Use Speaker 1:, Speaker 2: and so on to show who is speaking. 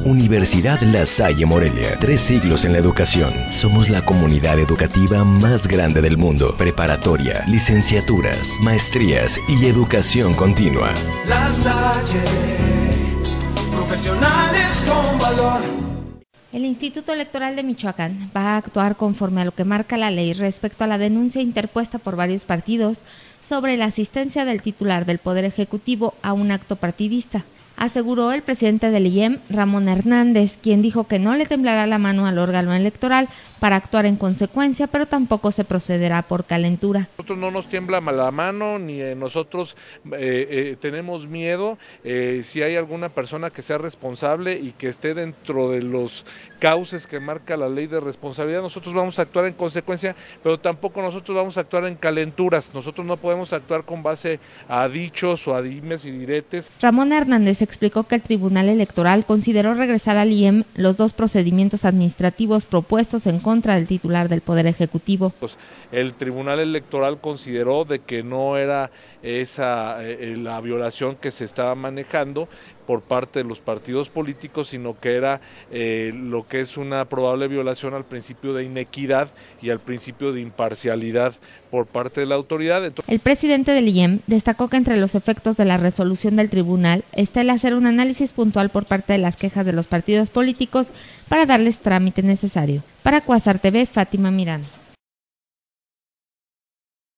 Speaker 1: Universidad La Salle Morelia, 3 siglos en la educación. Somos la comunidad educativa más grande del mundo. Preparatoria, licenciaturas, maestrías y educación continua.
Speaker 2: La Salle, profesionales con valor.
Speaker 3: El Instituto Electoral de Michoacán va a actuar conforme a lo que marca la ley respecto a la denuncia interpuesta por varios partidos sobre la asistencia del titular del Poder Ejecutivo a un acto partidista, aseguró el presidente del IEM, Ramón Hernández, quien dijo que no le temblará la mano al órgano electoral para actuar en consecuencia, pero tampoco se procederá por calentura.
Speaker 4: Nosotros no nos tiembla la mano, ni nosotros tenemos miedo. Si hay alguna persona que sea responsable y que esté dentro de los cauces que marca la ley de responsabilidad, nosotros vamos a actuar en consecuencia, pero tampoco nosotros vamos a actuar en calenturas. Nosotros no podemos actuar con base a dichos o a dimes y diretes.
Speaker 3: Ramón Hernández explicó que el Tribunal Electoral consideró regresar al IEM los 2 procedimientos administrativos propuestos en contra del titular del Poder Ejecutivo.
Speaker 4: El Tribunal Electoral consideró de que no era esa la violación que se estaba manejando por parte de los partidos políticos, sino que era lo que es una probable violación al principio de inequidad y al principio de imparcialidad por parte de la autoridad.
Speaker 3: El presidente del IEM destacó que entre los efectos de la resolución del tribunal está el hacer un análisis puntual por parte de las quejas de los partidos políticos para darles trámite necesario. Para Cuasar TV, Fátima Miranda.